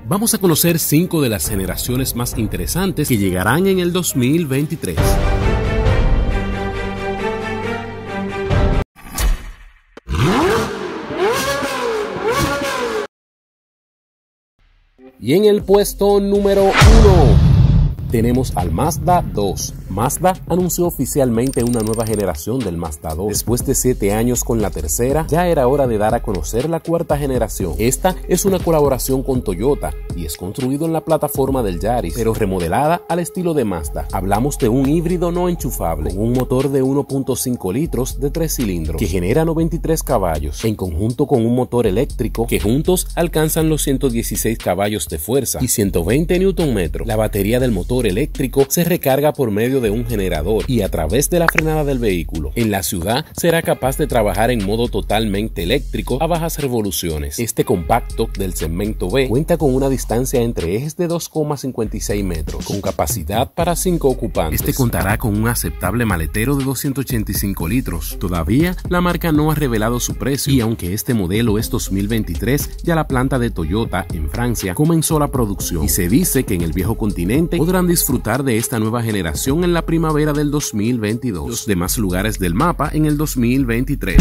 Vamos a conocer 5 de las generaciones más interesantes que llegarán en el 2023. Y en el puesto número 1 tenemos al Mazda 2. Mazda anunció oficialmente una nueva generación del Mazda 2. Después de 7 años con la tercera, ya era hora de dar a conocer la cuarta generación. Esta es una colaboración con Toyota y es construido en la plataforma del Yaris, pero remodelada al estilo de Mazda. Hablamos de un híbrido no enchufable, con un motor de 1.5 litros de 3 cilindros, que genera 93 caballos, en conjunto con un motor eléctrico que juntos alcanzan los 116 caballos de fuerza y 120 Nm. La batería del motor eléctrico se recarga por medio de un generador y a través de la frenada del vehículo. En la ciudad será capaz de trabajar en modo totalmente eléctrico a bajas revoluciones. Este compacto del segmento B cuenta con una distancia entre ejes de 2,56 metros, con capacidad para 5 ocupantes. Este contará con un aceptable maletero de 285 litros. Todavía la marca no ha revelado su precio y aunque este modelo es 2023, ya la planta de Toyota en Francia comenzó la producción y se dice que en el viejo continente podrán disfrutar de esta nueva generación en la primavera del 2022. Los demás lugares del mapa en el 2023.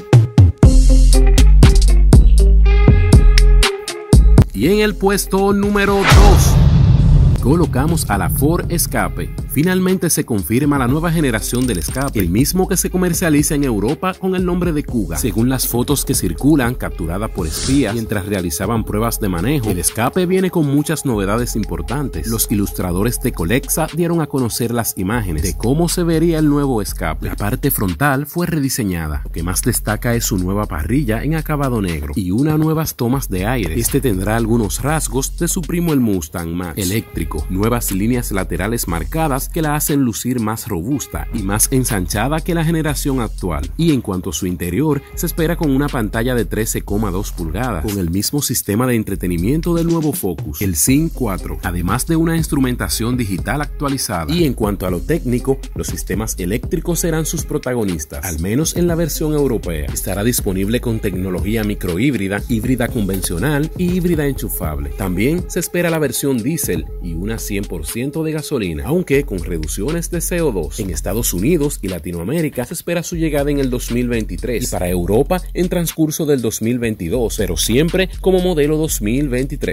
Y en el puesto número 2 colocamos a la Ford Escape. Finalmente se confirma la nueva generación del Escape, el mismo que se comercializa en Europa con el nombre de Kuga. Según las fotos que circulan, capturadas por espías mientras realizaban pruebas de manejo, el Escape viene con muchas novedades importantes. Los ilustradores de Colexa dieron a conocer las imágenes de cómo se vería el nuevo Escape. La parte frontal fue rediseñada. Lo que más destaca es su nueva parrilla en acabado negro y unas nuevas tomas de aire. Este tendrá algunos rasgos de su primo el Mustang Mach eléctrico, nuevas líneas laterales marcadas que la hacen lucir más robusta y más ensanchada que la generación actual. Y en cuanto a su interior, se espera con una pantalla de 13,2 pulgadas, con el mismo sistema de entretenimiento del nuevo Focus, el SYNC 4, además de una instrumentación digital actualizada. Y en cuanto a lo técnico, los sistemas eléctricos serán sus protagonistas, al menos en la versión europea. Estará disponible con tecnología microhíbrida, híbrida convencional y híbrida enchufable. También se espera la versión diésel y una 100% de gasolina, aunque con reducciones de CO2. En Estados Unidos y Latinoamérica se espera su llegada en el 2023 y para Europa en transcurso del 2022, pero siempre como modelo 2023.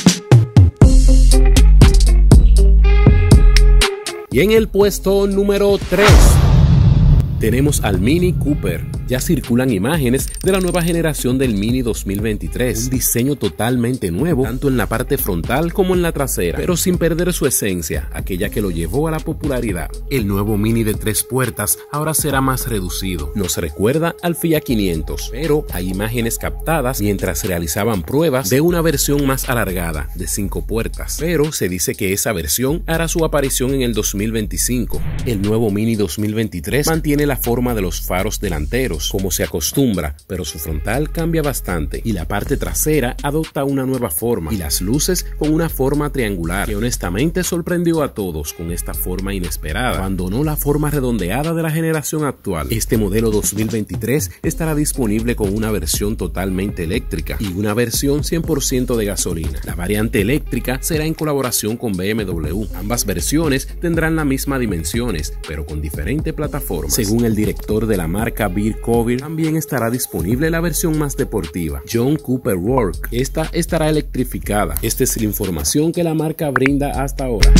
Y en el puesto número 3 tenemos al Mini Cooper. Ya circulan imágenes de la nueva generación del Mini 2023, un diseño totalmente nuevo, tanto en la parte frontal como en la trasera, pero sin perder su esencia, aquella que lo llevó a la popularidad. El nuevo Mini de 3 puertas ahora será más reducido, nos recuerda al Fiat 500, pero hay imágenes captadas mientras realizaban pruebas de una versión más alargada, de 5 puertas, pero se dice que esa versión hará su aparición en el 2025. El nuevo Mini 2023 mantiene la forma de los faros delanteros, como se acostumbra, pero su frontal cambia bastante y la parte trasera adopta una nueva forma y las luces con una forma triangular que honestamente sorprendió a todos con esta forma inesperada. Abandonó la forma redondeada de la generación actual. Este modelo 2023 estará disponible con una versión totalmente eléctrica y una versión 100% de gasolina. La variante eléctrica será en colaboración con BMW. Ambas versiones tendrán las mismas dimensiones, pero con diferentes plataformas. Según el director de la marca Bill Covey, también estará disponible la versión más deportiva, John Cooper Work. Esta estará electrificada. Esta es la información que la marca brinda hasta ahora.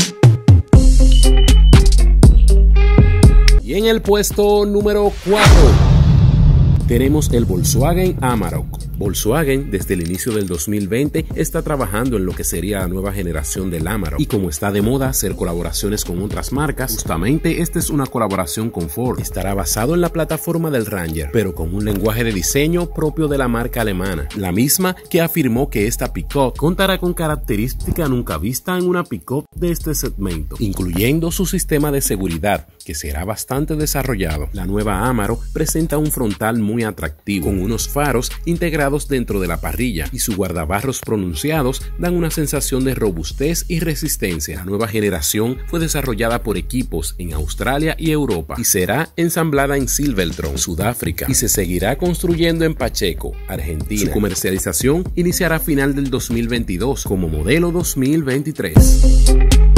Y en el puesto número 4 tenemos el Volkswagen Amarok. Volkswagen desde el inicio del 2020 está trabajando en lo que sería la nueva generación del Amarok y como está de moda hacer colaboraciones con otras marcas, justamente esta es una colaboración con Ford. Estará basado en la plataforma del Ranger, pero con un lenguaje de diseño propio de la marca alemana, la misma que afirmó que esta pick-up contará con características nunca vistas en una pick-up de este segmento, incluyendo su sistema de seguridad, que será bastante desarrollado. La nueva Amarok presenta un frontal muy atractivo, con unos faros integrados integrados dentro de la parrilla y su guardabarros pronunciados dan una sensación de robustez y resistencia. La nueva generación fue desarrollada por equipos en Australia y Europa y será ensamblada en Silvertron, Sudáfrica, y se seguirá construyendo en Pacheco, Argentina. Su comercialización iniciará a final del 2022 como modelo 2023.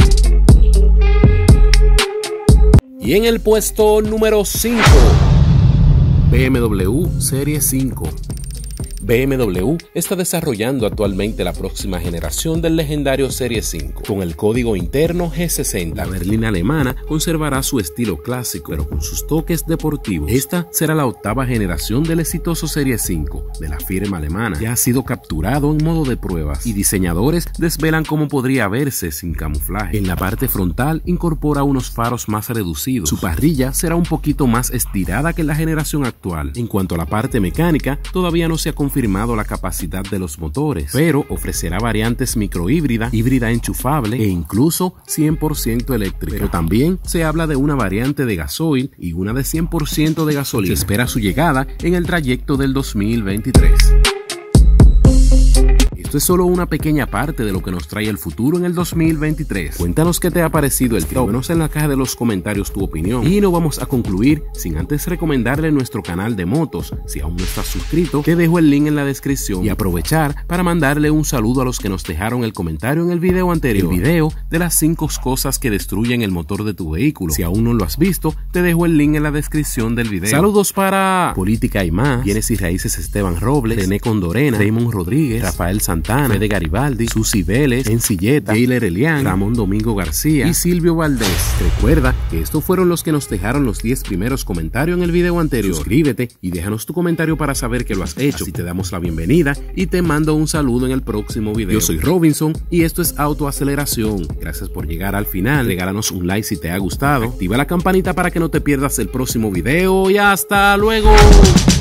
Y en el puesto número 5, BMW Serie 5. BMW está desarrollando actualmente la próxima generación del legendario Serie 5 con el código interno G60. La berlina alemana conservará su estilo clásico pero con sus toques deportivos. Esta será la octava generación del exitoso Serie 5 de la firma alemana. Ya ha sido capturado en modo de pruebas y diseñadores desvelan cómo podría verse sin camuflaje. En la parte frontal incorpora unos faros más reducidos. Su parrilla será un poquito más estirada que la generación actual. En cuanto a la parte mecánica, todavía no se ha confirmado la capacidad de los motores, pero ofrecerá variantes microhíbrida, híbrida enchufable e incluso 100% eléctrica. Pero también se habla de una variante de gasoil y una de 100% de gasolina. Se espera su llegada en el trayecto del 2023. Esto es solo una pequeña parte de lo que nos trae el futuro en el 2023. Cuéntanos qué te ha parecido el top. Déjanos en la caja de los comentarios tu opinión. Y no vamos a concluir sin antes recomendarle nuestro canal de motos. Si aún no estás suscrito, te dejo el link en la descripción y aprovechar para mandarle un saludo a los que nos dejaron el comentario en el video anterior. El video de las 5 cosas que destruyen el motor de tu vehículo. Si aún no lo has visto, te dejo el link en la descripción del video. Saludos para Política y Más, Bienes y Raíces Esteban Robles, René Condorena, Raymond Rodríguez, Rafael Santana, Fede Garibaldi, Susi Vélez, Encilleta, Jailer Elian, Ramón Domingo García y Silvio Valdés. Recuerda que estos fueron los que nos dejaron los 10 primeros comentarios en el video anterior. Suscríbete y déjanos tu comentario para saber que lo has hecho. Así te damos la bienvenida y te mando un saludo en el próximo video. Yo soy Robinson y esto es Autoaceleración. Gracias por llegar al final. Regálanos un like si te ha gustado. Activa la campanita para que no te pierdas el próximo video y hasta luego.